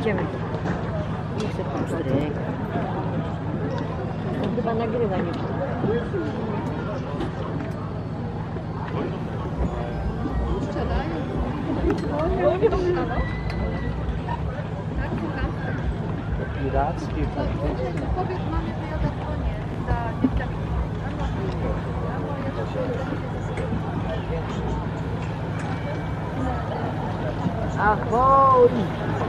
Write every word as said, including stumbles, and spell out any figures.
Idziemy. Nie chcę pan stryk. On chyba nagrywa, nie chcę. Pirackie faktycznie. Powiedz mamie, że ja zadzwonię za dziewczynami. Ahoj!